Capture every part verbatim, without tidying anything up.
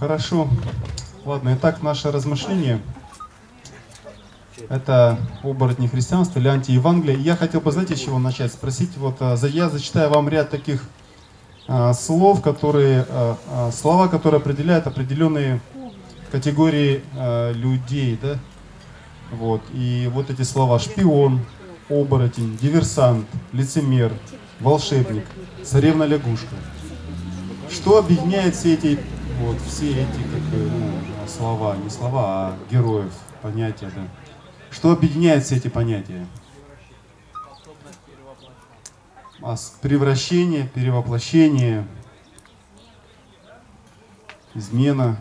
Хорошо. Ладно, итак, наше размышление — это оборотни христианства или антиевангелие. Я хотел бы, знаете, с чего начать? Спросить, вот я зачитаю вам ряд таких а, слов, которые, а, а, слова, которые определяют определенные категории а, людей, да? Вот. И вот эти слова: шпион, оборотень, диверсант, лицемер, волшебник, царевна-лягушка. Что объединяет все эти, вот, все эти как бы, ну, слова, не слова, а героев, понятия, да? Что объединяет все эти понятия? Превращение, перевоплощение, измена.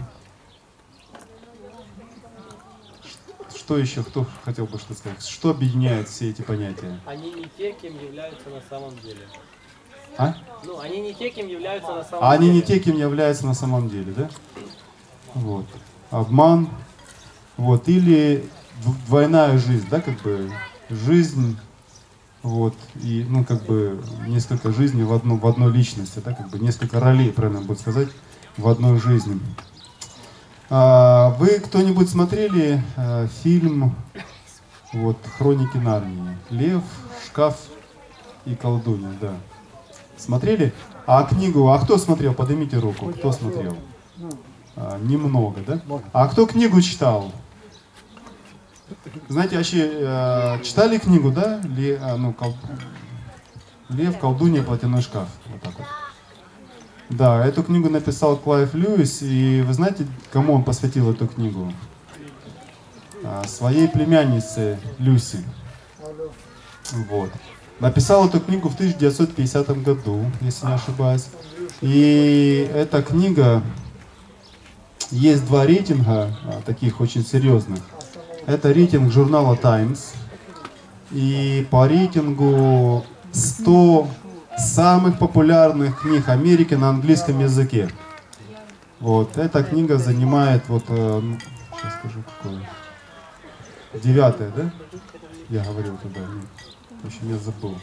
Что еще? Кто хотел бы что сказать? Что объединяет все эти понятия? Они не те, кем являются на самом деле. А? Ну, они не те, кем являются на самом а деле. Они не те, кем являются на самом деле, да? Вот. Обман. Вот. Или двойная жизнь, да, как бы жизнь, вот, и, ну, как бы несколько жизней в, одну, в одной личности, да, как бы несколько ролей, правильно будет сказать, в одной жизни. А, вы кто-нибудь смотрели а, фильм, вот, «Хроники Нарнии»? Лев, шкаф и колдунья, да. Смотрели? А книгу, а кто смотрел? Поднимите руку. Кто смотрел? А, немного, да? А кто книгу читал? Знаете, вообще э, читали книгу, да? Ле, а, ну, кол... Лев, колдунья, платяной шкаф. Вот так вот. Да, эту книгу написал Клайв Льюис, и вы знаете, кому он посвятил эту книгу? А, своей племяннице Люси. Вот. Написал эту книгу в тысяча девятьсот пятидесятом году, если не ошибаюсь. И эта книга, есть два рейтинга, таких очень серьезных. Это рейтинг журнала Times. И по рейтингу сто самых популярных книг Америки на английском языке. Вот. Эта книга занимает, вот, ну, сейчас скажу, какое. Девятое, да? Я говорил туда. Нет. В общем, я забыл.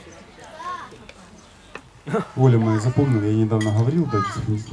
Оля моя запомнила, я недавно говорил, да?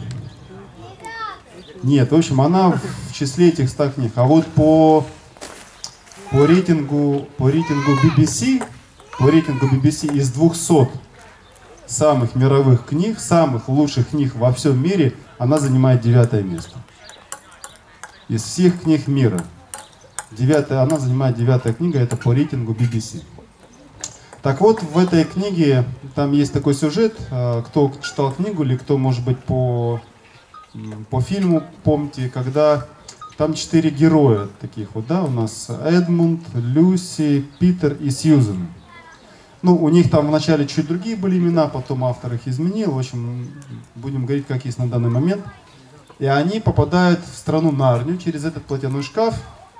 Нет, в общем, она в числе этих ста книг. А вот по, по рейтингу, по рейтингу би би си, по рейтингу би би си из двухсот самых мировых книг, самых лучших книг во всем мире, она занимает девятое место. Из всех книг мира. Девятая, она занимает девятая книга, это по рейтингу би би си. Так вот, в этой книге, там есть такой сюжет, кто читал книгу или кто, может быть, по, по фильму помните, когда там четыре героя таких вот, да, у нас Эдмунд, Люси, Питер и Сьюзен. Ну, у них там вначале чуть другие были имена, потом автор их изменил, в общем, будем говорить, как есть на данный момент. И они попадают в страну Нарнию через этот платяной шкаф.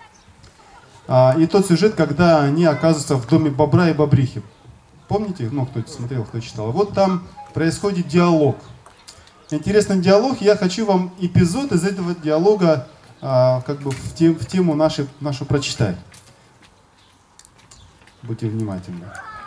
И тот сюжет, когда они оказываются в доме бобра и бобрихи. Помните? Ну, кто смотрел, кто читал. Вот там происходит диалог. Интересный диалог. Я хочу вам эпизод из этого диалога а, как бы в, тем, в тему нашей, нашу прочитать. Будьте внимательны.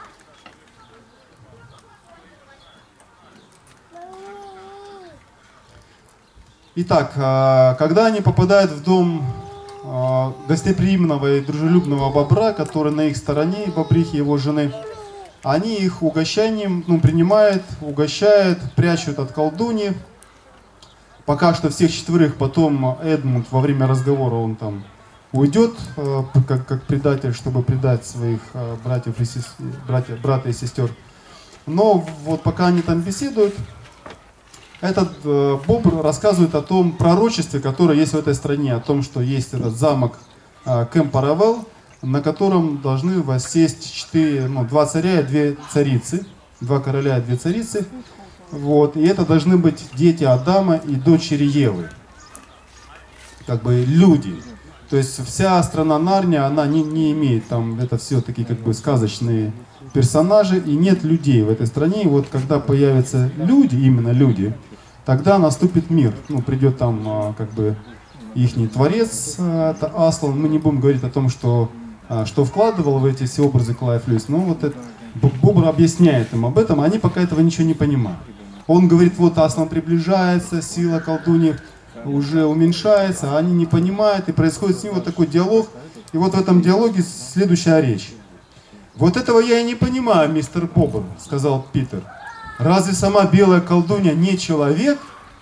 Итак, а, когда они попадают в дом гостеприимного и дружелюбного бобра, который на их стороне, бобрихи его жены, они их угощением, ну, принимают, угощают, прячут от колдуньи. Пока что всех четверых, потом Эдмунд во время разговора он там уйдет, как, как предатель, чтобы предать своих братьев и сестер, братья, брата и сестер. Но вот пока они там беседуют, этот э, бобр рассказывает о том пророчестве, которое есть в этой стране, о том, что есть этот замок э, Кэмп-Паравелл, на котором должны воссесть четыре, ну, два царя и две царицы, два короля и две царицы. Вот, и это должны быть дети Адама и дочери Евы, как бы люди. То есть вся страна Нарния, она не, не имеет, там это все такие как бы сказочные персонажи, и нет людей в этой стране. И вот когда появятся люди, именно люди, тогда наступит мир. Ну, придет там как бы ихний творец, это Аслан. Мы не будем говорить о том, что, что вкладывал в эти все образы Клайв Льюис, но вот этот бобр объясняет им об этом, они пока этого ничего не понимают. Он говорит, вот Аслан приближается, сила колдуньи уже уменьшается, а они не понимают, и происходит с ним вот такой диалог. И вот в этом диалоге следующая речь. «Вот этого я и не понимаю, мистер Бобр», — сказал Питер. «Разве сама белая колдунья не человек?»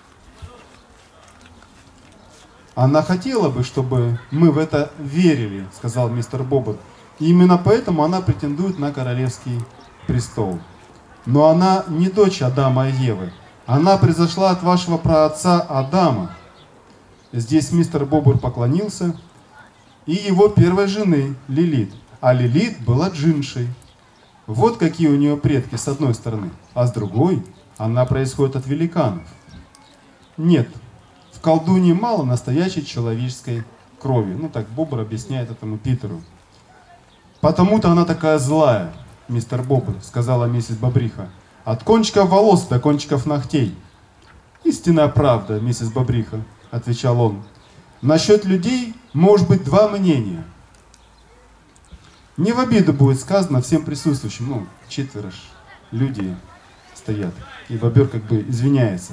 «Она хотела бы, чтобы мы в это верили», — сказал мистер Бобр. «И именно поэтому она претендует на королевский престол. Но она не дочь Адама и Евы. Она произошла от вашего праотца Адама». Здесь мистер Бобр поклонился. «И его первой жены Лилит. А Лилит была джиншей. Вот какие у нее предки с одной стороны, а с другой она происходит от великанов. Нет, в колдунье мало настоящей человеческой крови». Ну так Бобр объясняет этому Питеру. «Потому-то она такая злая, мистер Бобр», — сказала миссис Бобриха. «От кончиков волос до кончиков ногтей». «Истинная правда, миссис Бобриха», — отвечал он. «Насчет людей может быть два мнения. Не в обиду будет сказано всем присутствующим». Ну, четверо ж люди стоят. И бобер как бы извиняется.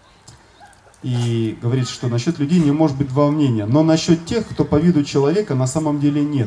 И говорит, что насчет людей не может быть два мнения. Но насчет тех, кто по виду человека, на самом деле нет.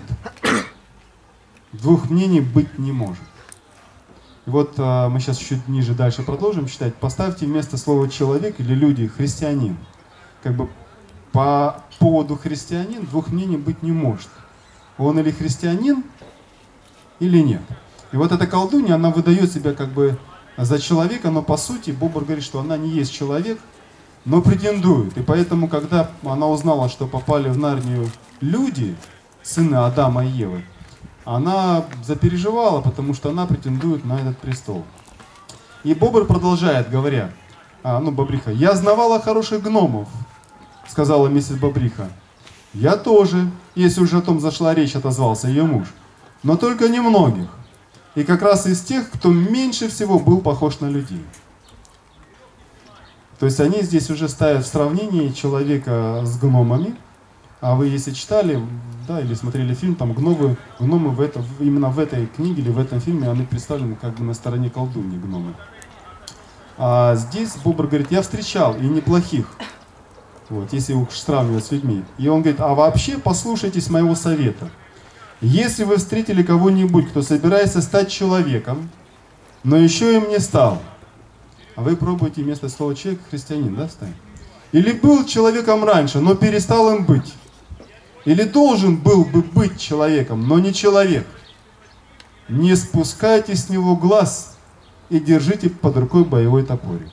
Двух мнений быть не может. И вот а, мы сейчас чуть ниже дальше продолжим читать. «Поставьте вместо слова «человек» или «люди» «христианин». Как бы по поводу христианин двух мнений быть не может. Он или христианин, или нет. И вот эта колдунья, она выдает себя как бы за человека, но по сути Бобр говорит, что она не есть человек, но претендует. И поэтому, когда она узнала, что попали в Нарнию люди, сыны Адама и Евы, она запереживала, потому что она претендует на этот престол. И Бобр продолжает, говоря, а, ну, Бобриха: «Я знавала хороших гномов», — сказала миссис Бобриха. «Я тоже, если уже о том зашла речь», — отозвался ее муж. «Но только немногих. И как раз из тех, кто меньше всего был похож на людей». То есть они здесь уже ставят в сравнении человека с гномами. А вы, если читали, да, или смотрели фильм, там гномы, гномы в это, именно в этой книге или в этом фильме, они представлены как бы на стороне колдуньи, гномы. А здесь Бобр говорит: «Я встречал и неплохих». Вот, если уж сравнивать с людьми. И он говорит: «А вообще послушайтесь моего совета. Если вы встретили кого-нибудь, кто собирается стать человеком, но еще им не стал», а вы пробуете вместо слова «человек» христианин, да, ставить? «Или был человеком раньше, но перестал им быть. Или должен был бы быть человеком, но не человек. Не спускайте с него глаз и держите под рукой боевой топорик.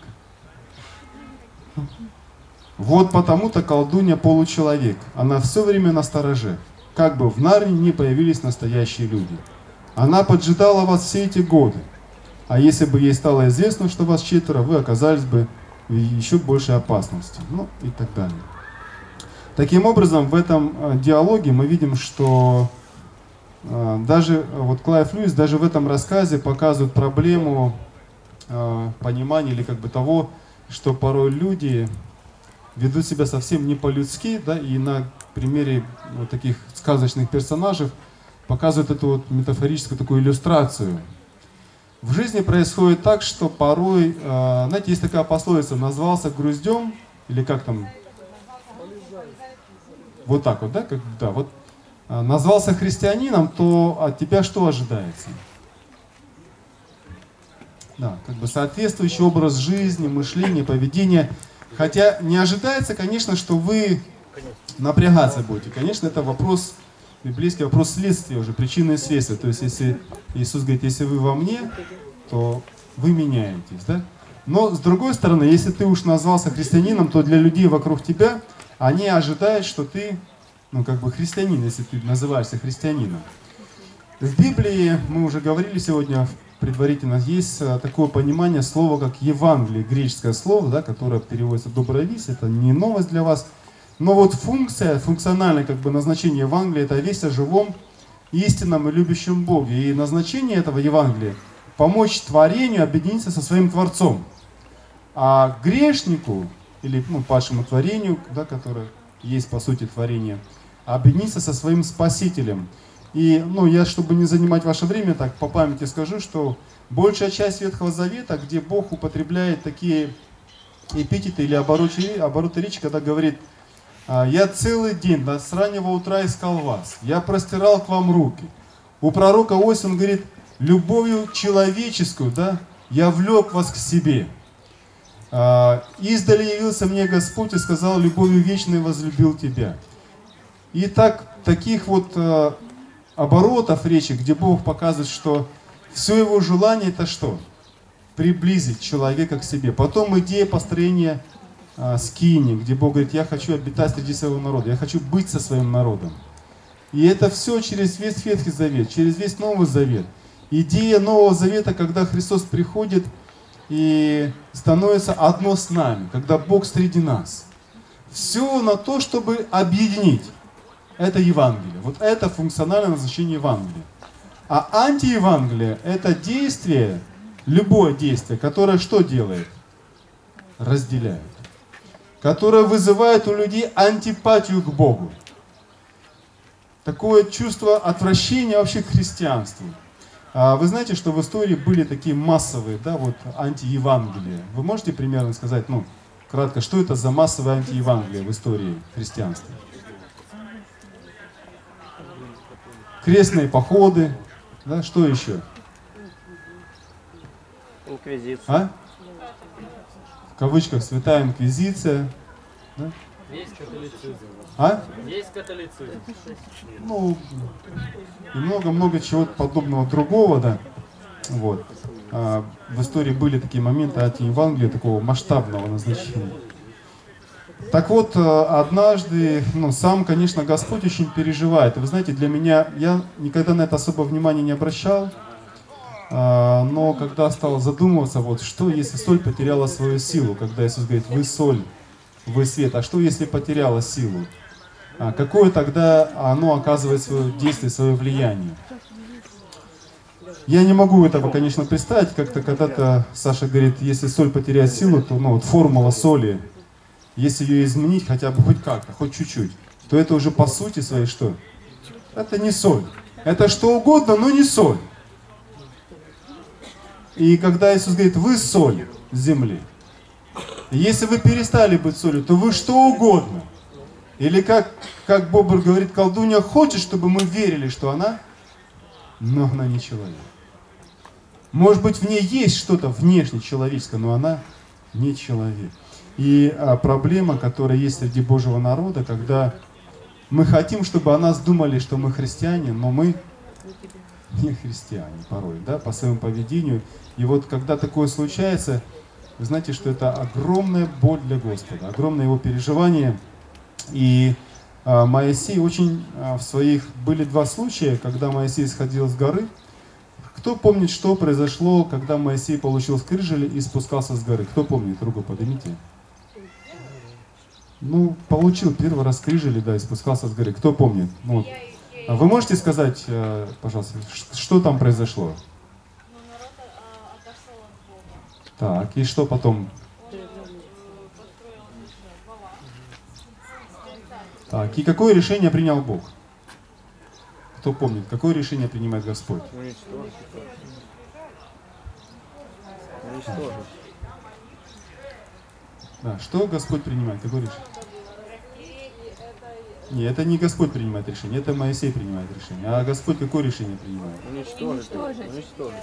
Вот потому-то колдунья получеловек. Она все время настороже, как бы в Нарнии не появились настоящие люди. Она поджидала вас все эти годы. А если бы ей стало известно, что вас четверо, вы оказались бы в еще большей опасности». Ну и так далее. Таким образом, в этом диалоге мы видим, что э, даже вот Клайв Льюис даже в этом рассказе показывает проблему э, понимания или как бы того, что порой люди ведут себя совсем не по-людски, да, и на примере вот таких сказочных персонажей показывают эту вот метафорическую такую иллюстрацию. В жизни происходит так, что порой, э, знаете, есть такая пословица: «Назвался груздем», или как там, вот так вот, да, как, да, вот, э, назвался христианином, то от тебя что ожидается? Да, как бы соответствующий образ жизни, мышления, поведения. Хотя не ожидается, конечно, что вы напрягаться будете. Конечно, это вопрос, библейский вопрос следствия уже, причины и следствия. То есть, если Иисус говорит: «Если вы во мне, то вы меняетесь», да? Но, с другой стороны, если ты уж назвался христианином, то для людей вокруг тебя, они ожидают, что ты, ну, как бы христианин, если ты называешься христианином. В Библии, мы уже говорили сегодня предварительно, есть такое понимание слова, как Евангелие, греческое слово, да, которое переводится «добрая весть». Это не новость для вас. Но вот функция, функциональное как бы назначение Евангелия — это весть о живом, истинном и любящем Боге. И назначение этого Евангелия — помочь творению объединиться со своим Творцом. А грешнику, или ну, падшему творению, да, которое есть по сути творение, объединиться со своим Спасителем. И, ну, я, чтобы не занимать ваше время, так по памяти скажу, что большая часть Ветхого Завета, где Бог употребляет такие эпитеты или обороты, обороты речи, когда говорит: «Я целый день, да, с раннего утра искал вас, я простирал к вам руки». У пророка Иосифа он говорит: «Любовью человеческую, да, я влек вас к себе. Издали явился мне Господь и сказал: любовью вечной возлюбил тебя». И так, таких вот оборотов речи, где Бог показывает, что все его желание это что? Приблизить человека к себе. Потом идея построения а, скини, где Бог говорит: я хочу обитать среди своего народа, я хочу быть со своим народом. И это все через весь Ветхий Завет, через весь Новый Завет. Идея Нового Завета, когда Христос приходит и становится одно с нами, когда Бог среди нас. Все на то, чтобы объединить. Это Евангелие. Вот это функциональное назначение Евангелия. А антиевангелие – это действие, любое действие, которое что делает? Разделяет. Которое вызывает у людей антипатию к Богу. Такое чувство отвращения вообще к христианству. А вы знаете, что в истории были такие массовые, да, вот антиевангелия. Вы можете примерно сказать, ну, кратко, что это за массовое антиевангелие в истории христианства? Крестные походы, да, что еще? Инквизиция. А? В кавычках святая инквизиция. Да? Есть католицизм. А? Есть католицизм. Ну, и много-много чего подобного другого, да. Вот. А, в истории были такие моменты антиевангелия, такого масштабного назначения. Так вот, однажды, ну, сам, конечно, Господь очень переживает. И вы знаете, для меня, я никогда на это особо внимания не обращал, но когда стал задумываться, вот, что если соль потеряла свою силу, когда Иисус говорит: вы соль, вы свет, а что если потеряла силу? Какое тогда оно оказывает свое действие, свое влияние? Я не могу этого, конечно, представить, как-то когда-то Саша говорит: если соль потеряет силу, то, ну, вот формула соли, если ее изменить хотя бы хоть как-то, хоть чуть-чуть, то это уже по сути своей что? Это не соль. Это что угодно, но не соль. И когда Иисус говорит: вы соль земли, если вы перестали быть солью, то вы что угодно. Или как, как Бобр говорит, колдунья хочет, чтобы мы верили, что она, но она не человек. Может быть, в ней есть что-то внешне человеческое, но она не человек. И а, проблема, которая есть среди Божьего народа, когда мы хотим, чтобы о нас думали, что мы христиане, но мы не христиане порой, да, по своему поведению. И вот когда такое случается, вы знаете, что это огромная боль для Господа, огромное его переживание. И а, Моисей очень а, в своих... Были два случая, когда Моисей сходил с горы. Кто помнит, что произошло, когда Моисей получил скрижали и спускался с горы? Кто помнит? Руку поднимите. Ну, получил первый раз скрижали, да, и спускался с горы. Кто помнит? Вот. А вы можете сказать, пожалуйста, что там произошло? Так, и что потом? Так, и какое решение принял Бог? Кто помнит, какое решение принимает Господь? Уничтожить. Уничтожить. Да, что Господь принимает? Какое решение? Нет, это не Господь принимает решение, это Моисей принимает решение. А Господь какое решение принимает? Уничтожить. Уничтожить.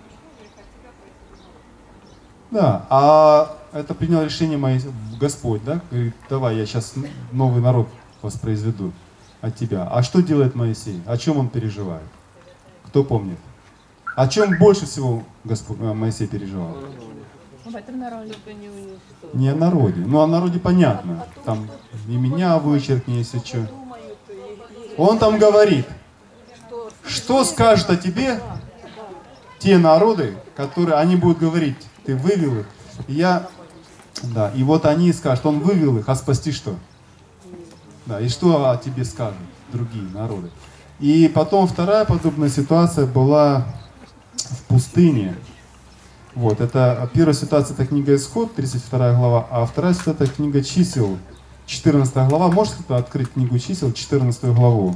Да, а это принял решение Моисей, Господь, да? Говорит: давай, я сейчас новый народ воспроизведу от тебя. А что делает Моисей? О чем он переживает? Кто помнит? О чем больше всего Господь, Моисей переживал? В этом народе. Не о народе. Ну, о народе понятно. Там и меня вычеркни, если что. Он там говорит, что скажут о тебе те народы, которые они будут говорить: ты вывел их. И я, да, и вот они скажут: он вывел их, а спасти что? Да, и что о тебе скажут другие народы? И потом вторая подобная ситуация была в пустыне. Вот, это первая ситуация, это книга Исход, тридцать вторая глава, а вторая ситуация, это книга Чисел, четырнадцатая глава. Можете кто-то открыть книгу Чисел, четырнадцатую главу?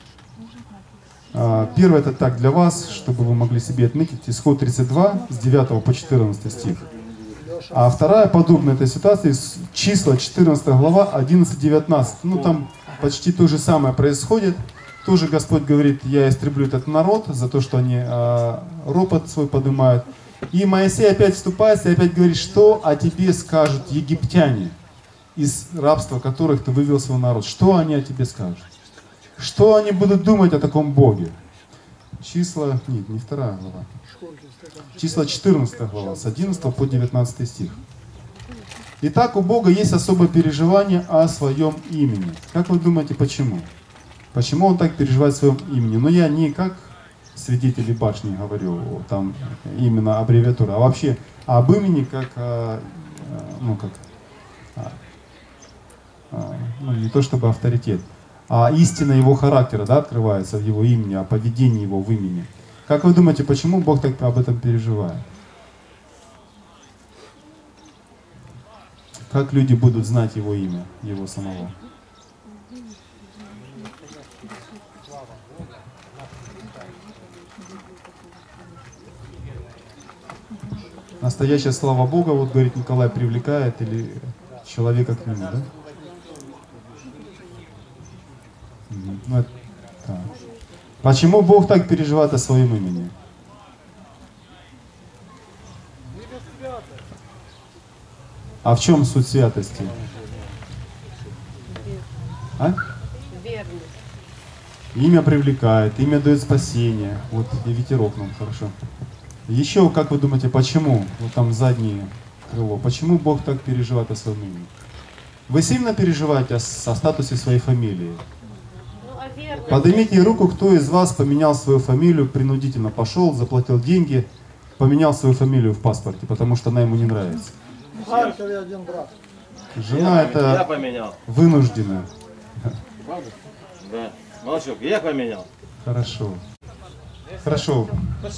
Первое это так для вас, чтобы вы могли себе отметить. Исход тридцать два, с девятого по четырнадцатый стих. А вторая подобная этой ситуации, числа четырнадцатая глава, одиннадцать-девятнадцать. Ну там почти то же самое происходит. Тоже Господь говорит: я истреблю этот народ за то, что они э, ропот свой поднимают. И Моисей опять вступается и опять говорит: что о тебе скажут египтяне, из рабства которых ты вывел свой народ. Что они о тебе скажут? Что они будут думать о таком Боге? Числа, нет, не вторая глава. Числа четырнадцатая глава, с одиннадцатого по девятнадцатый стих. Итак, у Бога есть особое переживание о своем имени. Как вы думаете, почему? Почему Он так переживает о своем имени? Но я не как свидетели башни говорю, там именно аббревиатура, а вообще об имени как, ну как, ну не то чтобы авторитет, а истина Его характера, да, открывается в Его имени, о поведении Его в имени. Как вы думаете, почему Бог так об этом переживает? Как люди будут знать Его имя, Его самого? Настоящая слава Бога, вот говорит Николай, привлекает или человека к Нему, да? Ну, это, да. Почему Бог так переживает о своем имени? А в чем суть святости? А? Имя привлекает, имя дает спасение. Вот и ветерок нам хорошо. Еще, как вы думаете, почему? Вот там заднее крыло. Почему Бог так переживает о своем имени? Вы сильно переживаете о, о статусе своей фамилии? Поднимите руку, кто из вас поменял свою фамилию принудительно. Пошел, заплатил деньги, поменял свою фамилию в паспорте, потому что она ему не нравится. Жена это Я поменял. вынужденная. Да. Молчок, я поменял. Хорошо. Хорошо.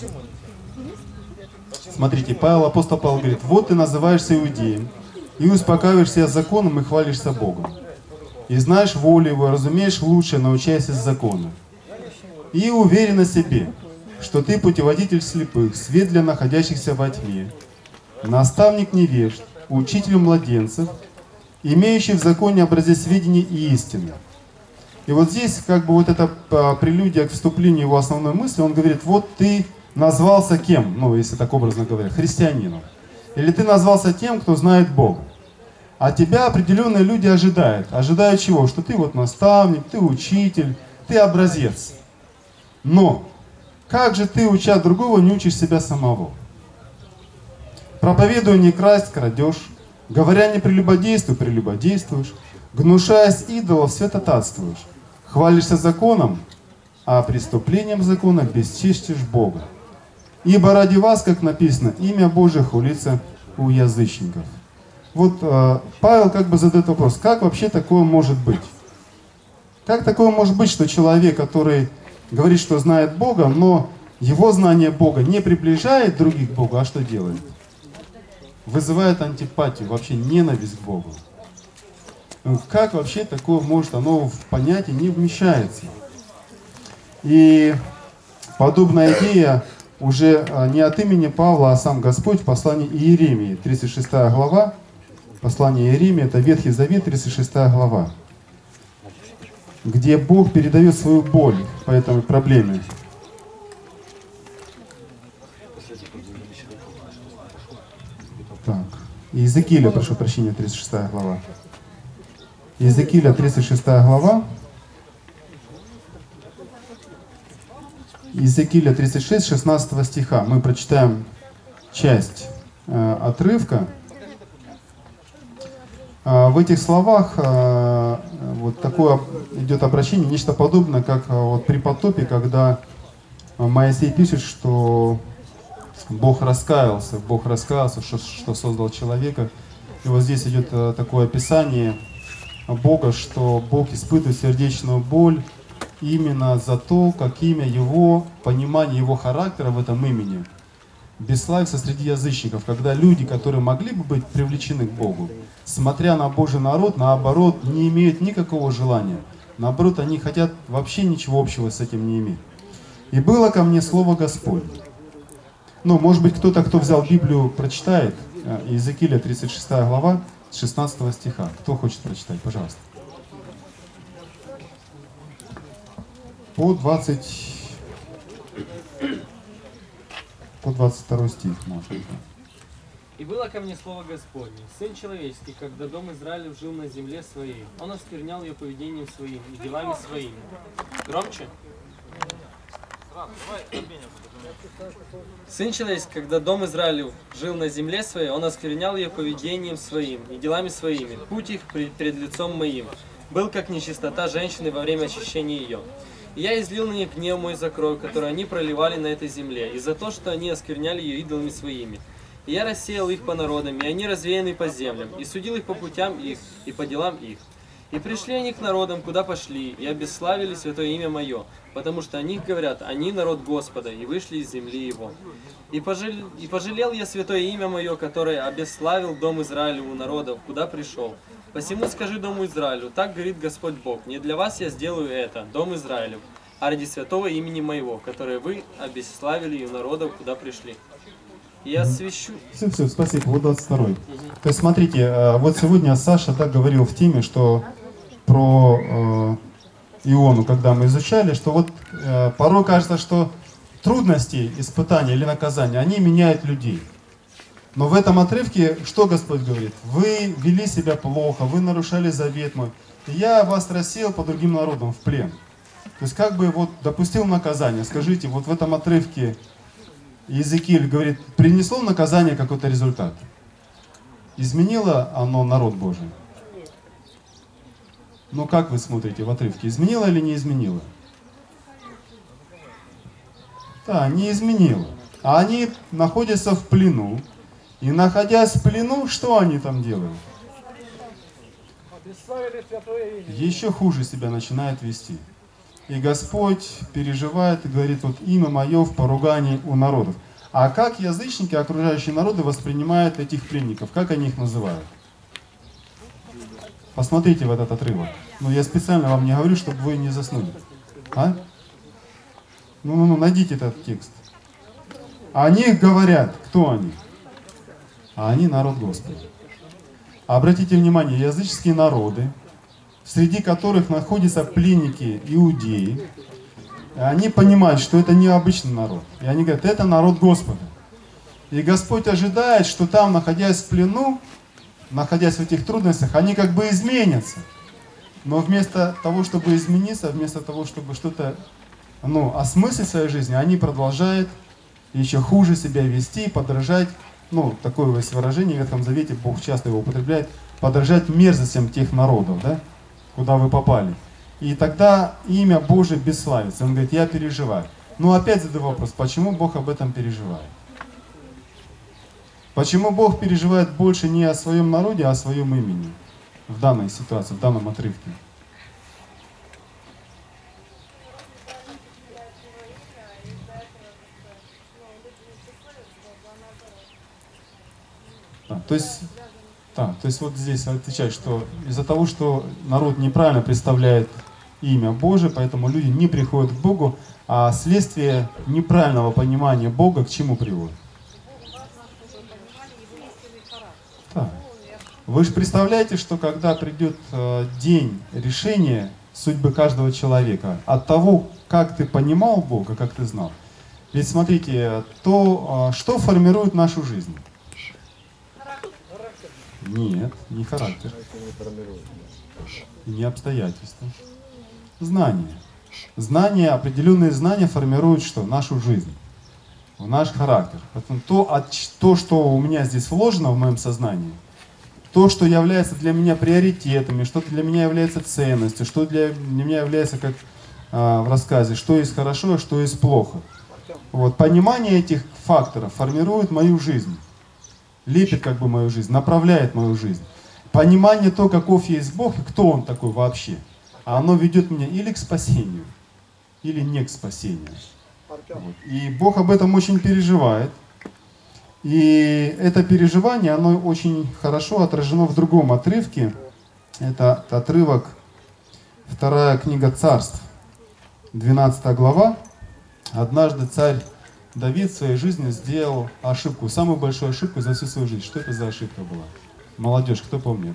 Смотрите, Павел, апостол Павел говорит: вот ты называешься иудеем, и успокаиваешь себя законом, и хвалишься Богом. И знаешь волю Его, разумеешь лучше, научаясь из закона. И уверен о себе, что ты путеводитель слепых, свет для находящихся во тьме, наставник невежд, учитель младенцев, имеющий в законе образец сведений и истины. И вот здесь, как бы вот эта прелюдия к вступлению его основной мысли, он говорит: вот ты назвался кем? Ну, если так образно говоря, христианином. Или ты назвался тем, кто знает Бога. А тебя определенные люди ожидают. Ожидают чего? Что ты вот наставник, ты учитель, ты образец. Но как же ты, уча другого, не учишь себя самого? Проповедуя не красть, крадешь. Говоря не прелюбодействуй, прелюбодействуешь. Гнушаясь идолов, святотатствуешь. Хвалишься законом, а преступлением закона бесчестишь Бога. Ибо ради вас, как написано, имя Божие хулится у язычников. Вот э, Павел как бы задает вопрос: как вообще такое может быть? Как такое может быть, что человек, который говорит, что знает Бога, но его знание Бога не приближает других к Богу, а что делает? Вызывает антипатию, вообще ненависть к Богу. Как вообще такое может, оно в понятие не вмещается. И подобная идея уже не от имени Павла, а сам Господь в послании Иеремии, тридцать шестая глава. Послание Иеремии, это Ветхий Завет, тридцать шестая глава, где Бог передает свою боль по этой проблеме. Так. Иезекииля, прошу прощения, тридцать шестая глава. Иезекииля, тридцать шестая глава. Иезекииля тридцать шесть, шестнадцатого стиха. Мы прочитаем часть э, отрывка. Э, в этих словах э, вот такое идет обращение, нечто подобное, как э, вот при потопе, когда Моисей пишет, что Бог раскаялся, Бог раскаялся, что, что создал человека. И вот здесь идет э, такое описание Бога, что Бог испытывает сердечную боль именно за то, как имя Его, понимание Его характера в этом имени бесславится среди язычников, когда люди, которые могли бы быть привлечены к Богу, смотря на Божий народ, наоборот, не имеют никакого желания. Наоборот, они хотят вообще ничего общего с этим не иметь. «И было ко мне слово Господне». Ну, может быть, кто-то, кто взял Библию, прочитает Иезекииля, тридцать шестая глава, с шестнадцатого стиха. Кто хочет прочитать, пожалуйста. По двадцать... По двадцать второй стих, может быть. «И было ко мне слово Господне: Сын человеческий, когда дом Израилев жил на земле своей, он осквернял ее поведением своим и делами своими». Громче? «Сын человеческий, когда дом Израилев жил на земле своей, он осквернял ее поведением своим и делами своими. Путь их пред, пред лицом моим был, как нечистота женщины во время очищения ее. И я излил на них гнев мой за кровь, которую они проливали на этой земле, и за то, что они оскверняли ее идолами своими. И я рассеял их по народам, и они развеяны по землям, и судил их по путям их, и по делам их. И пришли они к народам, куда пошли, и обесславили святое имя мое, потому что о них говорят: они народ Господа, и вышли из земли его. И, пожал... и пожалел я святое имя мое, которое обесславил дом Израилеву народов, куда пришел. Посему скажи дому Израилю: так говорит Господь Бог, не для вас я сделаю это, дом Израилев, а ради святого имени моего, которое вы обесславили у народов, куда пришли. И я освящу». Все, все, спасибо. Вот двадцать второй. То есть, смотрите, вот сегодня Саша так говорил в теме, что про э, Иону, когда мы изучали, что вот э, порой кажется, что трудности, испытания или наказания, они меняют людей. Но в этом отрывке что Господь говорит? Вы вели себя плохо, вы нарушали завет мой, и я вас рассеял по другим народам в плен. То есть как бы вот допустил наказание. Скажите, вот в этом отрывке Иезекииль говорит, принесло наказание какой-то результат? Изменило оно народ Божий? Ну как вы смотрите в отрывке? Изменило или не изменило? Да, не изменило. А они находятся в плену. И находясь в плену, что они там делают? Еще хуже себя начинают вести. И Господь переживает и говорит, вот имя мое в поругании у народов. А как язычники, окружающие народы, воспринимают этих пленников? Как они их называют? Посмотрите в этот отрывок. Ну, я специально вам не говорю, чтобы вы не заснули. А? Ну, ну, ну, найдите этот текст. О них говорят. Кто они? А они народ Господа. Обратите внимание, языческие народы, среди которых находятся пленники иудеи, они понимают, что это не обычный народ. И они говорят, это народ Господа. И Господь ожидает, что там, находясь в плену, находясь в этих трудностях, они как бы изменятся. Но вместо того, чтобы измениться, вместо того, чтобы что-то ну, осмыслить в своей жизни, они продолжают еще хуже себя вести, подражать. Ну, такое есть выражение в Ветхом Завете, Бог часто его употребляет, подражать мерзостям тех народов, да, куда вы попали. И тогда имя Божие бесславится. Он говорит, я переживаю. Но опять задаю вопрос, почему Бог об этом переживает? Почему Бог переживает больше не о своем народе, а о своем имени в данной ситуации, в данном отрывке? Да, то есть, да, то есть вот здесь отвечает, что из-за того, что народ неправильно представляет имя Божие, поэтому люди не приходят к Богу, а следствие неправильного понимания Бога к чему приводит? Да. Вы же представляете, что когда придет э, день решения судьбы каждого человека, от того, как ты понимал Бога, как ты знал, ведь смотрите, то, э, что формирует нашу жизнь? Нет, не характер. И не обстоятельства. Знания. Знания, определенные знания формируют что? Нашу жизнь. Наш характер. Поэтому то, от, то, что у меня здесь вложено в моем сознании, то, что является для меня приоритетами, что для меня является ценностью, что для, для меня является, как а, в рассказе, что есть хорошо, а что есть плохо. Вот, понимание этих факторов формирует мою жизнь. Лепит как бы мою жизнь, направляет мою жизнь. Понимание то, каков есть Бог и кто Он такой вообще, а оно ведет меня или к спасению, или не к спасению. Вот. И Бог об этом очень переживает. И это переживание, оно очень хорошо отражено в другом отрывке. Это отрывок, вторая книга Царств, двенадцатая глава. Однажды царь Давид в своей жизни сделал ошибку, самую большую ошибку за всю свою жизнь. Что это за ошибка была? Молодежь, кто помнит?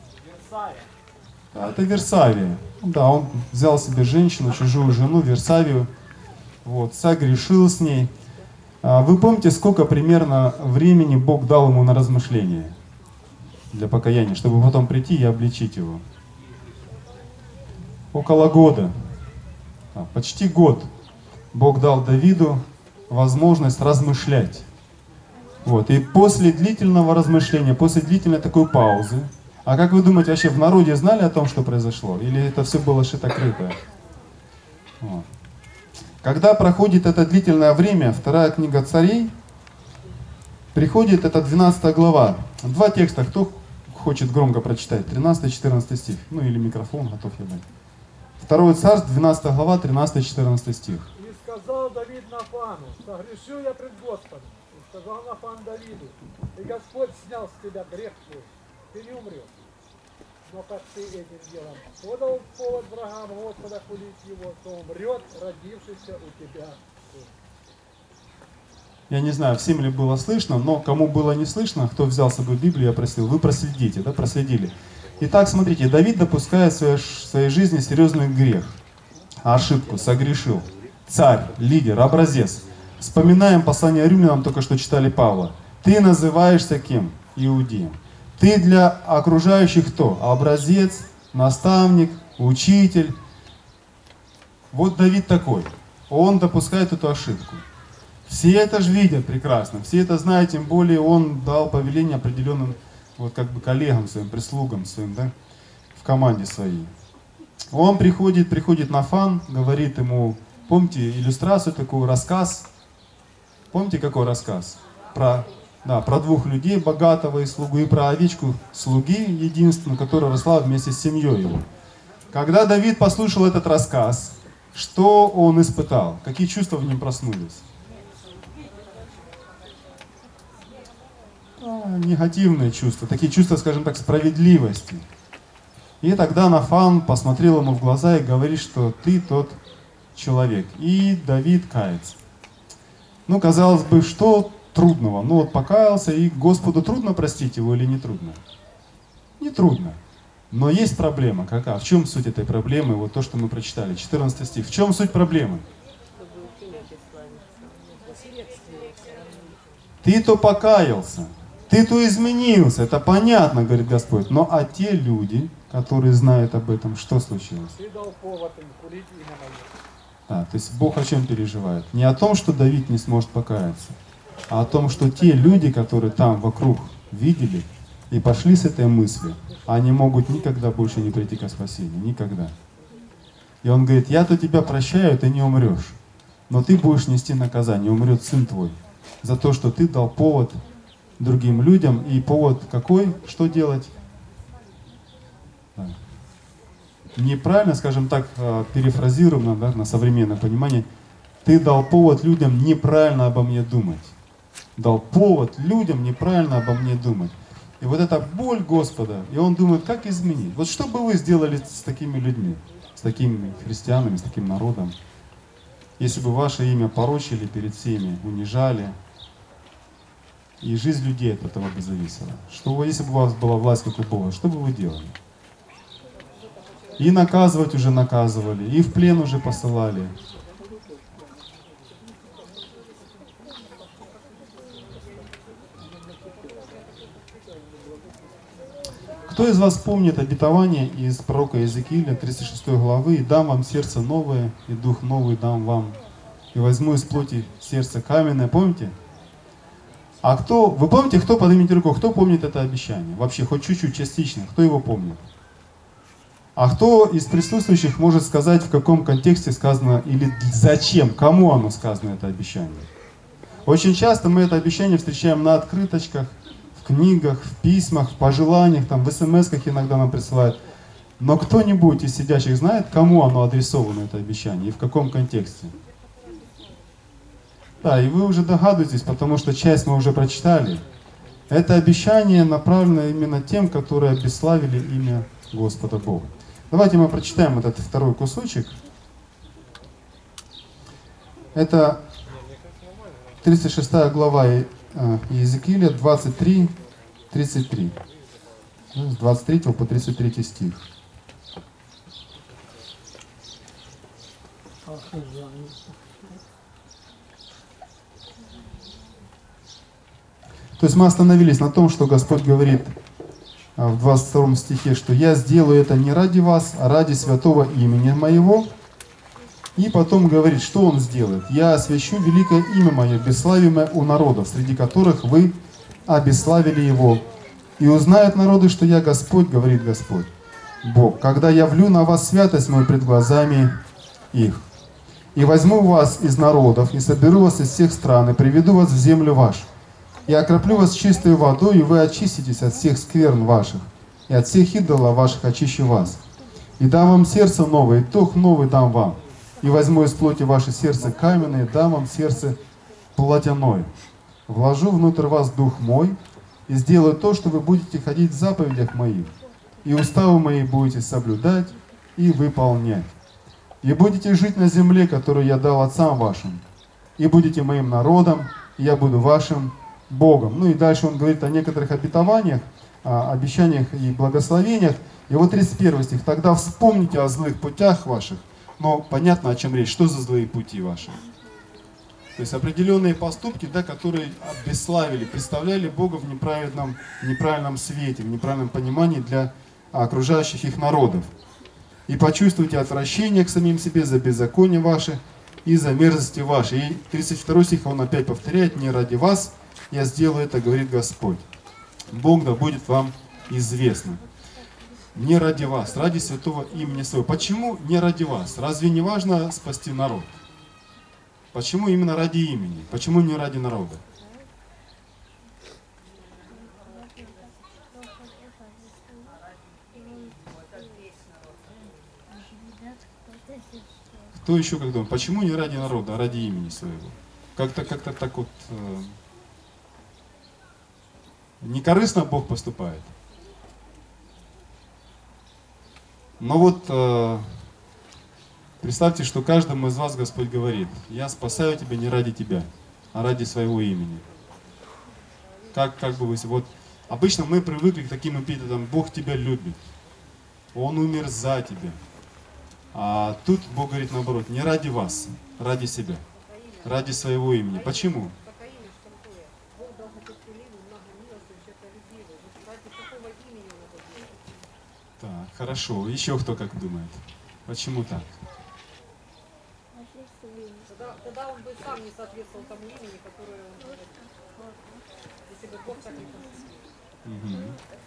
Да, это Версавия. Да, он взял себе женщину, чужую жену, Версавию, вот, согрешил с ней. Вы помните, сколько примерно времени Бог дал ему на размышление для покаяния, чтобы потом прийти и обличить его? Около года, а, почти год Бог дал Давиду возможность размышлять. Вот. И после длительного размышления, после длительной такой паузы, а как вы думаете, вообще в народе знали о том, что произошло? Или это все было шито-крыто? Вот. Когда проходит это длительное время, вторая книга Царей, приходит это двенадцатая глава. Два текста, кто хочет громко прочитать? тринадцатый-четырнадцатый стих. Ну или микрофон, готов я дать. Второе Царств, двенадцатая глава, тринадцатый-четырнадцатый стих. «И сказал Давид Нафану, согрешил я пред Господом. И сказал Нафан Давиду, и Господь снял с тебя грех твой, ты не умрешь. Но как ты этим делом подал повод врагам Господа хулить его, то умрет родившийся у тебя сын». Я не знаю, всем ли было слышно, но кому было не слышно, кто взял с собой Библию, я просил, вы проследите, да, проследили. Итак, смотрите, Давид допускает в своей, в своей жизни серьезный грех, ошибку, согрешил. Царь, лидер, образец. Вспоминаем послание римлянам, только что читали Павла. Ты называешься кем? Иудеем. Ты для окружающих кто? Образец, наставник, учитель. Вот Давид такой. Он допускает эту ошибку. Все это же видят прекрасно, все это знают, тем более он дал повеление определенным вот как бы коллегам своим, прислугам своим, да, в команде своей. Он приходит, приходит Нафан, говорит ему, помните иллюстрацию такую, рассказ? Помните какой рассказ? Про, да, про двух людей, богатого и слугу, и про овечку слуги единственную, которая росла вместе с семьей его. Когда Давид послушал этот рассказ, что он испытал? Какие чувства в нем проснулись? Негативные чувства, такие чувства, скажем так, справедливости. И тогда Нафан посмотрел ему в глаза и говорит, что ты тот человек. И Давид кается. Ну, казалось бы, что трудного? Ну, вот покаялся, и Господу трудно простить его или не трудно? Не трудно. Но есть проблема. Какая? В чем суть этой проблемы? Вот то, что мы прочитали, четырнадцатый стих. В чем суть проблемы? Ты то покаялся. Ты то изменился, это понятно, говорит Господь. Но а те люди, которые знают об этом, что случилось? Ты дал повод им хулить имя мое. Да, то есть Бог о чем переживает? Не о том, что Давид не сможет покаяться, а о том, что те люди, которые там вокруг видели и пошли с этой мыслью, они могут никогда больше не прийти к спасению, никогда. И он говорит, я-то тебя прощаю, ты не умрешь, но ты будешь нести наказание, умрет сын твой, за то, что ты дал повод другим людям. И повод какой? Что делать? Да. Неправильно, скажем так, перефразируем да, на современное понимание, ты дал повод людям неправильно обо мне думать. Дал повод людям неправильно обо мне думать. И вот эта боль Господа, и он думает, как изменить. Вот что бы вы сделали с такими людьми, с такими христианами, с таким народом, если бы ваше имя порочили перед всеми, унижали, и жизнь людей от этого бы зависела. Что, если бы у вас была власть, как у Бога, что бы вы делали? И наказывать уже наказывали, и в плен уже посылали. Кто из вас помнит обетование из пророка Иезекииля, тридцать шестой главы, «И дам вам сердце новое, и дух новый дам вам, и возьму из плоти сердце каменное». Помните? А кто, вы помните, кто, поднимите руку, кто помнит это обещание? Вообще, хоть чуть-чуть, частично, кто его помнит? А кто из присутствующих может сказать, в каком контексте сказано, или зачем, кому оно сказано, это обещание? Очень часто мы это обещание встречаем на открыточках, в книгах, в письмах, в пожеланиях, там, в смс-ках иногда нам присылают. Но кто-нибудь из сидящих знает, кому оно адресовано, это обещание, и в каком контексте? Да, и вы уже догадываетесь, потому что часть мы уже прочитали. Это обещание направлено именно тем, которые обесславили имя Господа Бога. Давайте мы прочитаем этот второй кусочек. Это тридцать шестая глава Иезекииля, двадцать три тридцать три. С двадцать третьего по тридцать третий стих. То есть мы остановились на том, что Господь говорит в двадцать втором стихе, что «Я сделаю это не ради вас, а ради святого имени моего». И потом говорит, что Он сделает. «Я освящу великое имя мое, бесславимое у народов, среди которых вы обесславили его. И узнают народы, что я Господь, говорит Господь, Бог, когда я влю на вас святость мою пред глазами их. И возьму вас из народов, и соберу вас из всех стран, и приведу вас в землю вашу. И окроплю вас чистой водой, и вы очиститесь от всех скверн ваших, и от всех идолов ваших очищу вас. И дам вам сердце новое, и дух новый дам вам. И возьму из плоти ваше сердце каменное, и дам вам сердце плотяное. Вложу внутрь вас дух мой, и сделаю то, что вы будете ходить в заповедях моих, и уставы мои будете соблюдать и выполнять. И будете жить на земле, которую я дал отцам вашим, и будете моим народом, и я буду вашим Богом». Ну и дальше он говорит о некоторых обетованиях, о обещаниях и благословениях. И вот тридцать первый стих. «Тогда вспомните о злых путях ваших». Но понятно, о чем речь. Что за злые пути ваши? То есть определенные поступки, да, которые обесславили, представляли Бога в неправильном, неправильном свете, в неправильном понимании для окружающих их народов. «И почувствуйте отвращение к самим себе за беззаконие ваше и за мерзости ваши». И тридцать второй стих он опять повторяет: «Не ради вас я сделаю это, говорит Господь. Бог да будет вам известно». Не ради вас, ради святого имени своего. Почему не ради вас? Разве не важно спасти народ? Почему именно ради имени? Почему не ради народа? Кто еще как думает? Почему не ради народа, а ради имени своего? Как-то как-то так вот э, некорыстно Бог поступает. Но вот э, представьте, что каждому из вас Господь говорит: «Я спасаю тебя не ради тебя, а ради своего имени». Как, как бы вы... Вот обычно мы привыкли к таким эпитетам: «Бог тебя любит», «Он умер за тебя». А тут Бог говорит наоборот: не ради вас, ради себя, ради своего имени. Почему? Так, хорошо. Еще кто как думает? Почему так? Тогда, тогда он бы сам не соответствовал тому имени, которое он говорит. Если бы Бог так не поступил. Угу.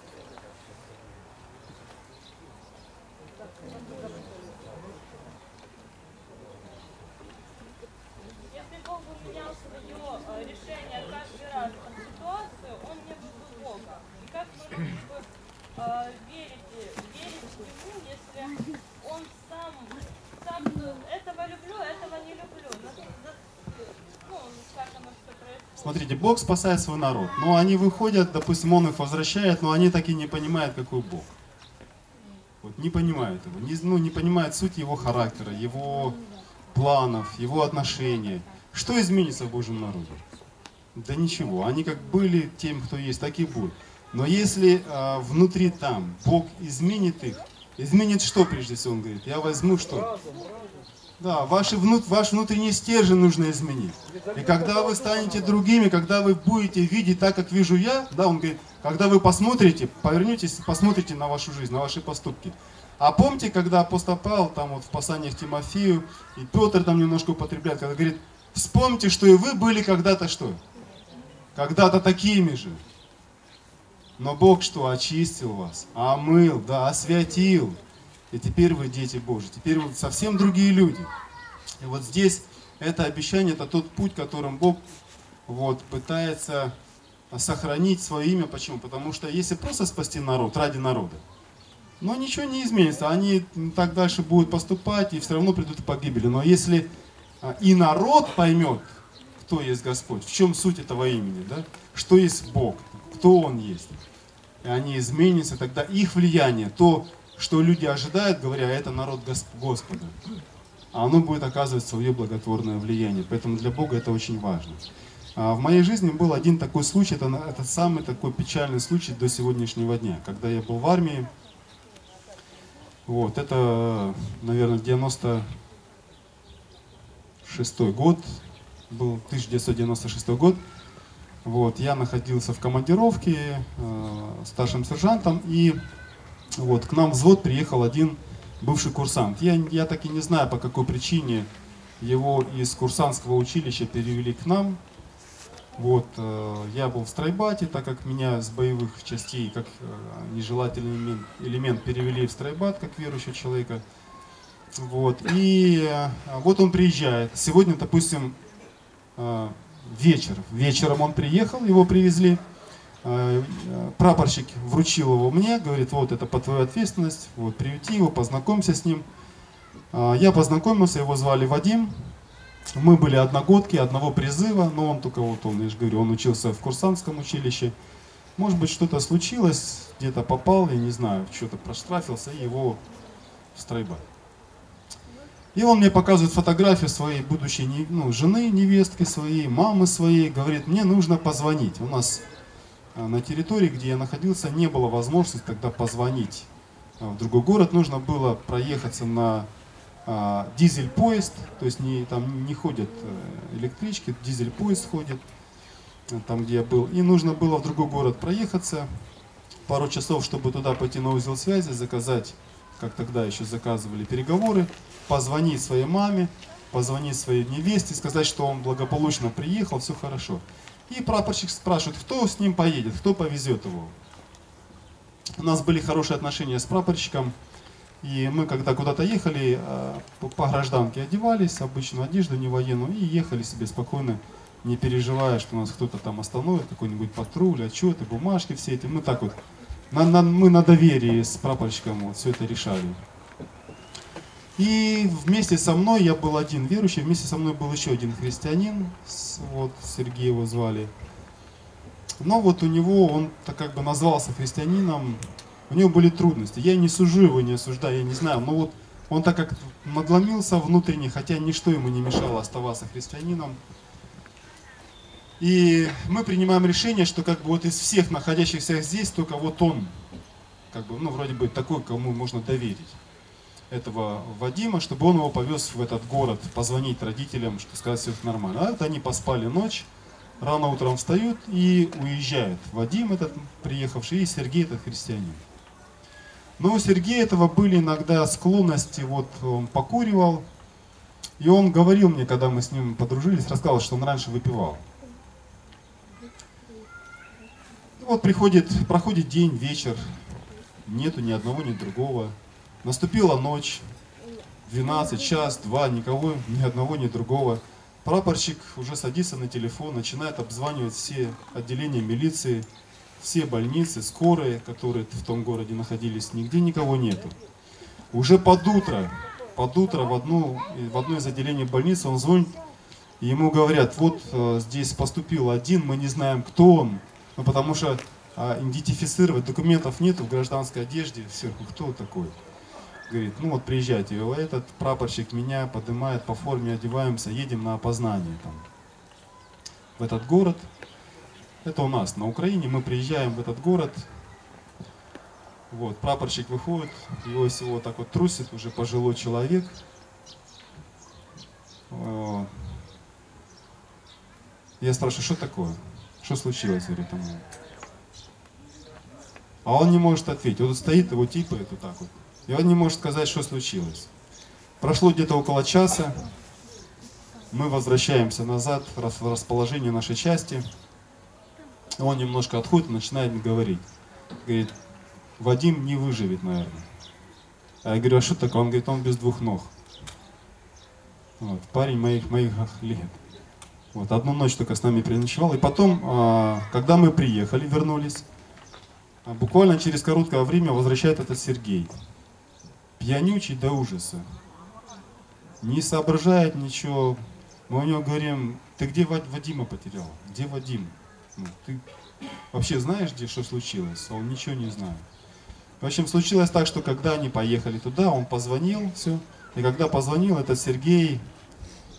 Если Бог бы менял свое решение каждый раз под ситуацию, он не был бы Богом. И как вы могли бы э, верить, верить ему, если он сам, сам этого люблю, этого не люблю. Ну, как оно все происходит. Смотрите, Бог спасает свой народ. Но они выходят, допустим, Он их возвращает, но они так и не понимают, какой Бог. Вот, не понимают его, не, ну, не понимают суть его характера, его планов, его отношения. Что изменится в Божьем народе? Да ничего. Они как были тем, кто есть, так и будут. Но если а, внутри там Бог изменит их, изменит что прежде всего? Он говорит: я возьму что? Да, ваши внут, ваш внутренний стержень нужно изменить. И когда вы станете другими, когда вы будете видеть так, как вижу я, да, он говорит, когда вы посмотрите, повернетесь, посмотрите на вашу жизнь, на ваши поступки. А помните, когда апостол Павел там вот в посланиях Тимофею, и Петр там немножко употребляет, когда говорит: вспомните, что и вы были когда-то что? Когда-то такими же. Но Бог что? Очистил вас, омыл, да, освятил. И теперь вы дети Божьи, теперь вы совсем другие люди. И вот здесь это обещание, это тот путь, которым Бог вот, пытается сохранить свое имя. Почему? Потому что если просто спасти народ, ради народа, но ничего не изменится. Они так дальше будут поступать и все равно придут к погибели. Но если и народ поймет, кто есть Господь, в чем суть этого имени, да? Что есть Бог, кто Он есть, и они изменятся, тогда их влияние, то, что люди ожидают, говоря: это народ Господа, а оно будет оказывать свое благотворное влияние. Поэтому для Бога это очень важно. А в моей жизни был один такой случай, это, это самый такой печальный случай до сегодняшнего дня, когда я был в армии. Вот, это, наверное, девяносто шестой год, был тысяча девятьсот девяносто шестой год. Вот, я находился в командировке э, старшим сержантом, и вот, к нам в взвод приехал один бывший курсант. Я, я так и не знаю, по какой причине его из курсантского училища перевели к нам. Вот, э, я был в стройбате, так как меня с боевых частей, как э, нежелательный элемент, элемент перевели в стройбат, как верующего человека. Вот, и э, вот он приезжает. Сегодня, допустим, э, вечер. Вечером он приехал, его привезли. Э, э, прапорщик вручил его мне, говорит, вот это по твою ответственность, вот, приюти его, познакомься с ним. Э, я познакомился, его звали Вадим. Мы были одногодки, одного призыва, но он только вот, он, я же говорю, он учился в курсантском училище. Может быть, что-то случилось, где-то попал, я не знаю, что-то проштрафился, и его в стройбат. И он мне показывает фотографию своей будущей ну, жены, невестки своей, мамы своей, говорит, мне нужно позвонить. У нас на территории, где я находился, не было возможности тогда позвонить в другой город. Нужно было проехаться на а, дизель-поезд, то есть не, там не ходят электрички, дизель-поезд ходит, там где я был. И нужно было в другой город проехаться, пару часов, чтобы туда пойти на узел связи, заказать, как тогда еще заказывали, переговоры, позвонить своей маме, позвонить своей невесте, сказать, что он благополучно приехал, все хорошо. И прапорщик спрашивает, кто с ним поедет, кто повезет его. У нас были хорошие отношения с прапорщиком, и мы, когда куда-то ехали, по гражданке одевались, обычную одежду, не военную, и ехали себе спокойно, не переживая, что нас кто-то там остановит, какой-нибудь патруль, отчеты, бумажки, все эти. Мы так вот, на, на, мы на доверии с прапорщиком вот, все это решали. И вместе со мной, я был один верующий, вместе со мной был еще один христианин, вот, Сергей его звали. Но вот у него, он так как бы назвался христианином, у него были трудности. Я не сужу его, не осуждаю, я не знаю, но вот он так как надломился внутренне, хотя ничто ему не мешало оставаться христианином. И мы принимаем решение, что как бы вот из всех находящихся здесь, только вот он, как бы, ну вроде бы такой, кому можно доверить. Этого Вадима, чтобы он его повез в этот город, позвонить родителям, что сказать, все это нормально. А это они поспали ночь, рано утром встают и уезжают. Вадим этот приехавший и Сергей этот христианин. Но у Сергея этого были иногда склонности, вот он покуривал, и он говорил мне, когда мы с ним подружились, рассказал, что он раньше выпивал. И вот приходит, проходит день, вечер, нету ни одного, ни другого. Наступила ночь, двенадцать, час, два, никого, ни одного, ни другого. Прапорщик уже садится на телефон, начинает обзванивать все отделения милиции, все больницы, скорые, которые в том городе находились, нигде никого нету. Уже под утро, под утро в, одну, в одно из отделений больницы он звонит, и ему говорят, вот здесь поступил один, мы не знаем, кто он, ну, потому что а, идентифицировать документов нету в гражданской одежде, сверху, кто такой. Говорит, ну вот приезжайте, этот прапорщик меня поднимает по форме, одеваемся, едем на опознание там, в этот город. Это у нас на Украине, мы приезжаем в этот город. Вот, прапорщик выходит, его всего так вот трусит, уже пожилой человек. Я спрашиваю, что такое? Что случилось? Говорит, ему. А он не может ответить. Вот стоит его типает вот так вот. И он не может сказать, что случилось. Прошло где-то около часа. Мы возвращаемся назад в расположение нашей части. Он немножко отходит и начинает говорить. Говорит, Вадим не выживет, наверное. А я говорю, а что такое? Он говорит, он без двух ног. Вот, парень моих, моих лет. Вот, одну ночь только с нами переночевал. И потом, когда мы приехали, вернулись, буквально через короткое время возвращает этот Сергей. Пьянючий до ужаса. Не соображает ничего. Мы у него говорим, ты где Вадима потерял? Где Вадим? Ну, ты вообще знаешь, где что случилось? А он ничего не знает. В общем, случилось так, что когда они поехали туда, он позвонил, все. И когда позвонил, этот Сергей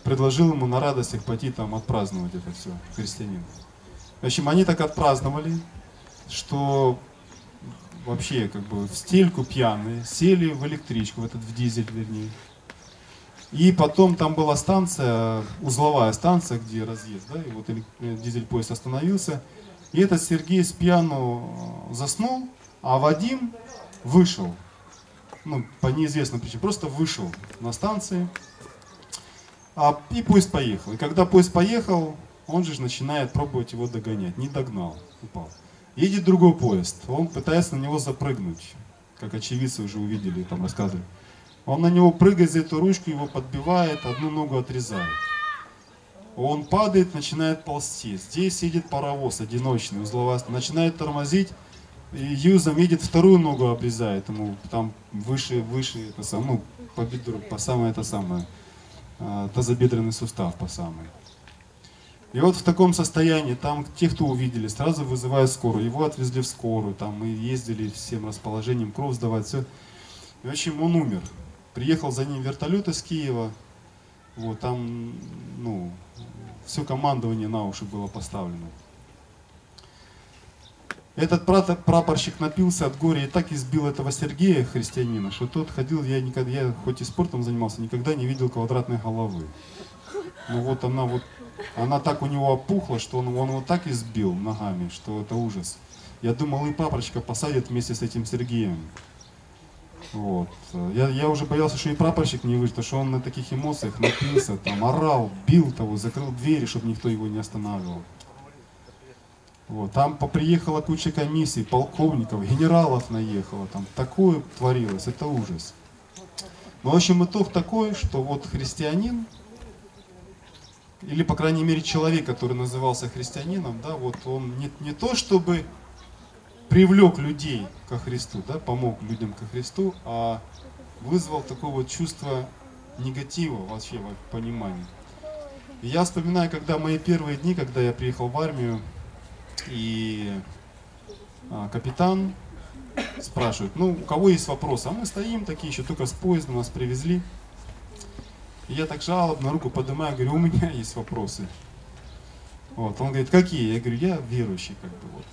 предложил ему на радостях пойти там отпраздновать это все, христианин. В общем, они так отпраздновали, что вообще как бы в стельку пьяные, сели в электричку, в этот в дизель вернее. И потом там была станция, узловая станция, где разъезд, да, и вот дизель-поезд остановился. И этот Сергей с пьяну заснул, а Вадим вышел, ну, по неизвестным причинам, просто вышел на станции, а, и поезд поехал. И когда поезд поехал, он же начинает пробовать его догонять, не догнал, упал. Едет другой поезд, он пытается на него запрыгнуть, как очевидцы уже увидели, там рассказывали. Он на него прыгает за эту ручку, его подбивает, одну ногу отрезает. Он падает, начинает ползти. Здесь едет паровоз одиночный, узловая, начинает тормозить. И юзом едет, вторую ногу обрезает ему, там выше, выше, это самое, ну, по бедру, по самое это самое, тазобедренный сустав по самой. И вот в таком состоянии, там те, кто увидели, сразу вызывают скорую. Его отвезли в скорую, там мы ездили всем расположением, кровь сдавать, все. И в общем, он умер. Приехал за ним вертолет из Киева, вот там, ну, все командование на уши было поставлено. Этот прапорщик напился от горя и так избил этого Сергея, христианина, что тот ходил, я никогда, я хоть и спортом занимался, никогда не видел квадратной головы. Ну вот она вот, она так у него опухла, что он, он его так избил ногами, что это ужас. Я думал, и прапорщика посадят вместе с этим Сергеем. Вот. Я, я уже боялся, что и прапорщик не выживет, потому что он на таких эмоциях напился, там, орал, бил того, закрыл двери, чтобы никто его не останавливал. Вот. Там приехала куча комиссий, полковников, генералов наехало, там такое творилось, это ужас. Но в общем итог такой, что вот христианин, или по крайней мере человек, который назывался христианином, да, вот он не, не то чтобы привлек людей ко Христу, да, помог людям ко Христу, а вызвал такое вот чувство негатива вообще в понимании. И я вспоминаю, когда мои первые дни, когда я приехал в армию, и а, капитан спрашивает, ну, у кого есть вопросы? А мы стоим такие, еще только с поезда нас привезли. И я так жалобно руку поднимаю, говорю, у меня есть вопросы. Вот, он говорит, какие? Я говорю, я верующий, как бы вот.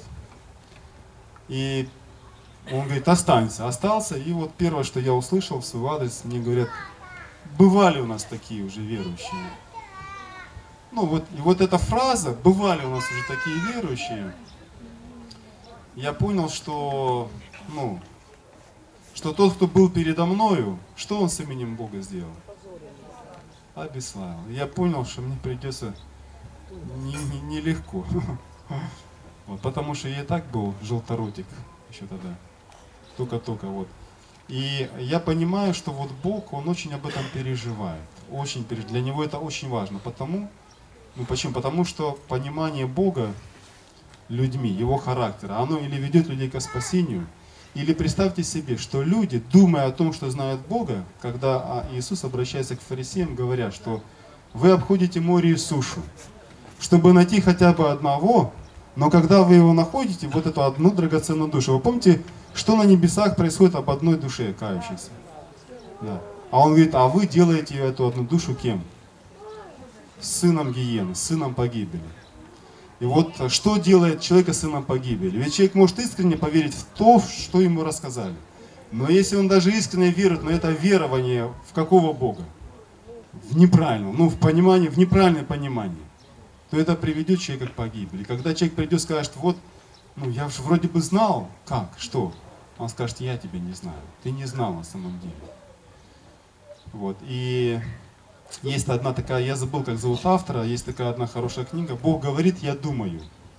И он говорит, останься. Остался, и вот первое, что я услышал в свой адрес, мне говорят, бывали у нас такие уже верующие. Ну вот, и вот эта фраза, бывали у нас уже такие верующие, я понял, что, ну, что тот, кто был передо мною, что он с именем Бога сделал? Обесславил. Я понял, что мне придется нелегко. Не, не вот, потому что я и так был желторотик еще тогда, только-только вот. И я понимаю, что вот Бог, Он очень об этом переживает, очень переживает. Для Него это очень важно, потому, ну почему? Потому что понимание Бога людьми, Его характера, оно или ведет людей к спасению, или представьте себе, что люди, думая о том, что знают Бога, когда Иисус обращается к фарисеям, говорят, что вы обходите море и сушу, чтобы найти хотя бы одного. Но когда вы его находите, вот эту одну драгоценную душу, вы помните, что на небесах происходит об одной душе кающейся? Да. А он говорит, а вы делаете эту одну душу кем? Сыном гиены, сыном погибели. И вот что делает человека сыном погибели? Ведь человек может искренне поверить в то, что ему рассказали. Но если он даже искренне верит, но это верование в какого Бога? В неправильном, ну в понимании, в неправильное понимание, то это приведет человека к погибели. Когда человек придет и скажет, вот, ну я же вроде бы знал, как, что, он скажет, я тебя не знаю, ты не знал на самом деле. Вот, и есть одна такая, я забыл, как зовут автора, есть такая одна хорошая книга, «Бог говорит, я думаю».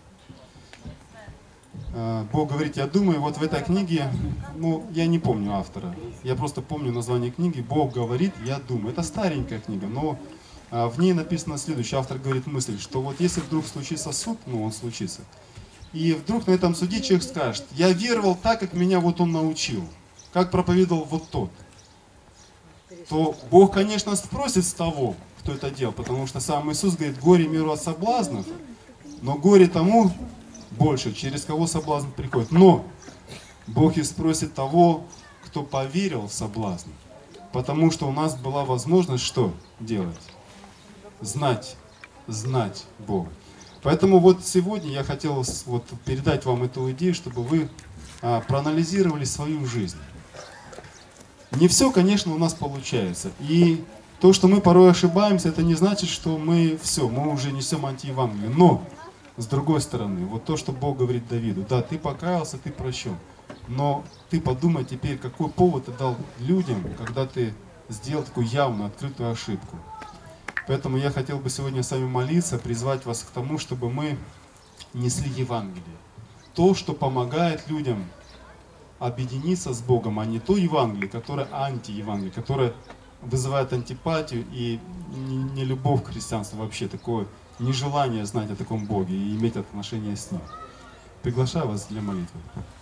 Бог говорит, я думаю, вот в этой книге, ну, я не помню автора, я просто помню название книги, «Бог говорит, я думаю». Это старенькая книга, но в ней написано следующее, автор говорит мысль, что вот если вдруг случится суд, ну он случится, и вдруг на этом суде человек скажет, я веровал так, как меня вот он научил, как проповедовал вот тот, то Бог, конечно, спросит с того, кто это делал, потому что сам Иисус говорит, горе миру от соблазнов, но горе тому больше, через кого соблазн приходит. Но Бог и спросит того, кто поверил в соблазн, потому что у нас была возможность что делать? знать, знать Бога. Поэтому вот сегодня я хотел вот передать вам эту идею, чтобы вы а, проанализировали свою жизнь. Не все, конечно, у нас получается. И то, что мы порой ошибаемся, это не значит, что мы все, мы уже несем антиевангелие. Но, с другой стороны, вот то, что Бог говорит Давиду, да, ты покаялся, ты прощен. Но ты подумай теперь, какой повод ты дал людям, когда ты сделал такую явную, открытую ошибку. Поэтому я хотел бы сегодня с вами молиться, призвать вас к тому, чтобы мы несли Евангелие. То, что помогает людям объединиться с Богом, а не то Евангелие, которое антиевангелие, которое вызывает антипатию и нелюбовь к христианству вообще, такое нежелание знать о таком Боге и иметь отношения с Ним. Приглашаю вас для молитвы.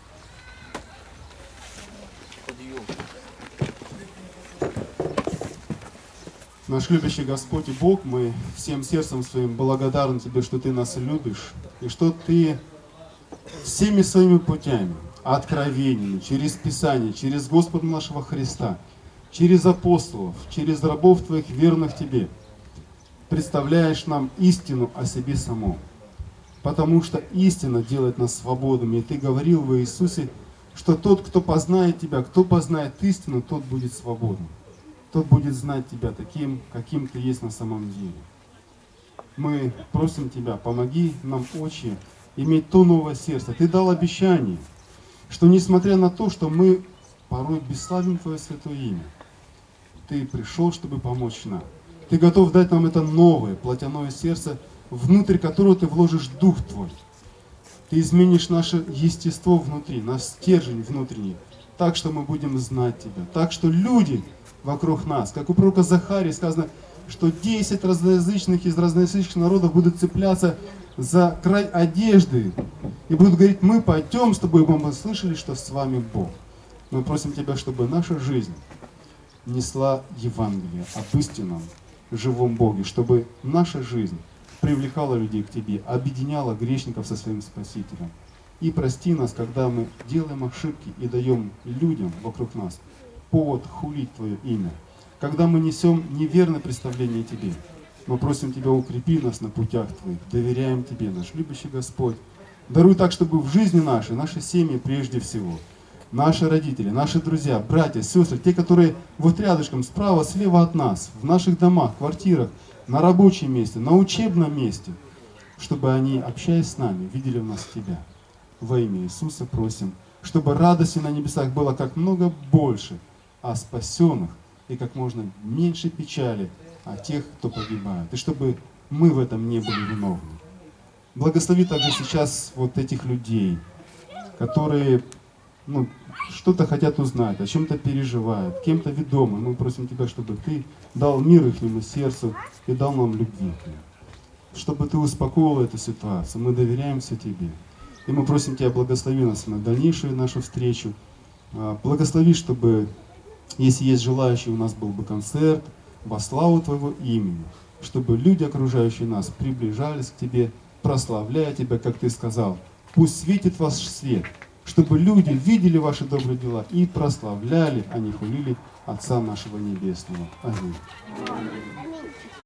Наш любящий Господь и Бог, мы всем сердцем своим благодарны Тебе, что Ты нас любишь, и что Ты всеми своими путями, откровениями, через Писание, через Господа нашего Христа, через апостолов, через рабов Твоих, верных Тебе, представляешь нам истину о себе самом. Потому что истина делает нас свободными. И Ты говорил в Иисусе, что тот, кто познает Тебя, кто познает истину, тот будет свободным. Тот будет знать Тебя таким, каким Ты есть на самом деле. Мы просим Тебя, помоги нам, Отче, иметь то новое сердце. Ты дал обещание, что несмотря на то, что мы порой бесславим Твое святое имя, Ты пришел, чтобы помочь нам. Ты готов дать нам это новое, плотяное сердце, внутрь которого Ты вложишь Дух Твой. Ты изменишь наше естество внутри, наш стержень внутренний, так, что мы будем знать Тебя, так, что люди вокруг нас, как у пророка Захарии сказано, что десять разноязычных из разноязычных народов будут цепляться за край одежды и будут говорить: мы пойдем с тобой, ибо мы слышали, что с вами Бог. Мы просим Тебя, чтобы наша жизнь несла Евангелие об истинном, живом Боге, чтобы наша жизнь привлекала людей к Тебе, объединяла грешников со своим Спасителем. И прости нас, когда мы делаем ошибки и даем людям вокруг нас повод хулить Твое имя. Когда мы несем неверное представление о Тебе, мы просим Тебя, укрепи нас на путях Твоих, доверяем Тебе, наш любящий Господь. Даруй так, чтобы в жизни нашей, нашей семьи прежде всего, наши родители, наши друзья, братья, сестры, те, которые вот рядышком, справа, слева от нас, в наших домах, квартирах, на рабочем месте, на учебном месте, чтобы они, общаясь с нами, видели в нас Тебя. Во имя Иисуса просим, чтобы радости на небесах было как много больше о спасенных и как можно меньше печали о тех, кто погибает. И чтобы мы в этом не были виновны. Благослови также сейчас вот этих людей, которые ну, что-то хотят узнать, о чем-то переживают, кем-то ведомы. Мы просим Тебя, чтобы Ты дал мир ихнему сердцу и дал нам любви к ним. Чтобы Ты успокоил эту ситуацию. Мы доверяемся Тебе. И мы просим Тебя, благослови нас на дальнейшую нашу встречу. Благослови, чтобы, если есть желающие, у нас был бы концерт во славу Твоего имени. Чтобы люди, окружающие нас, приближались к Тебе, прославляя Тебя, как Ты сказал. Пусть светит ваш свет, чтобы люди видели ваши добрые дела и прославляли, а не хулили Отца нашего Небесного. Аминь.